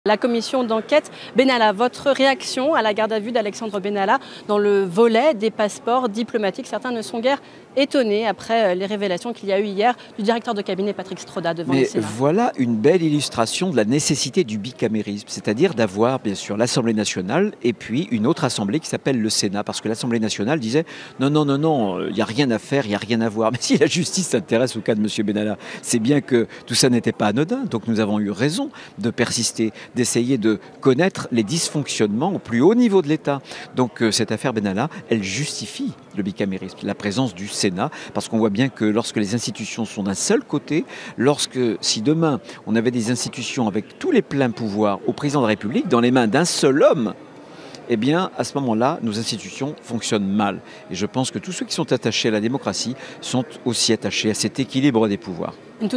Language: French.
La commission d'enquête Benalla, votre réaction à la garde à vue d'Alexandre Benalla dans le volet des passeports diplomatiques. Certains ne sont guère étonnés après les révélations qu'il y a eu hier du directeur de cabinet Patrick Stroda devant le Sénat. Voilà une belle illustration de la nécessité du bicamérisme, c'est-à-dire d'avoir bien sûr l'Assemblée nationale et puis une autre assemblée qui s'appelle le Sénat, parce que l'Assemblée nationale disait non, il n'y a rien à faire, il n'y a rien à voir. Mais si la justice s'intéresse au cas de M. Benalla, c'est bien que tout ça n'était pas anodin, donc nous avons eu raison de persister, d'essayer de connaître les dysfonctionnements au plus haut niveau de l'État. Donc cette affaire Benalla, elle justifie le bicamérisme, la présence du Sénat, parce qu'on voit bien que lorsque les institutions sont d'un seul côté, si demain on avait des institutions avec tous les pleins pouvoirs au président de la République dans les mains d'un seul homme, eh bien, à ce moment-là, nos institutions fonctionnent mal. Et je pense que tous ceux qui sont attachés à la démocratie sont aussi attachés à cet équilibre des pouvoirs.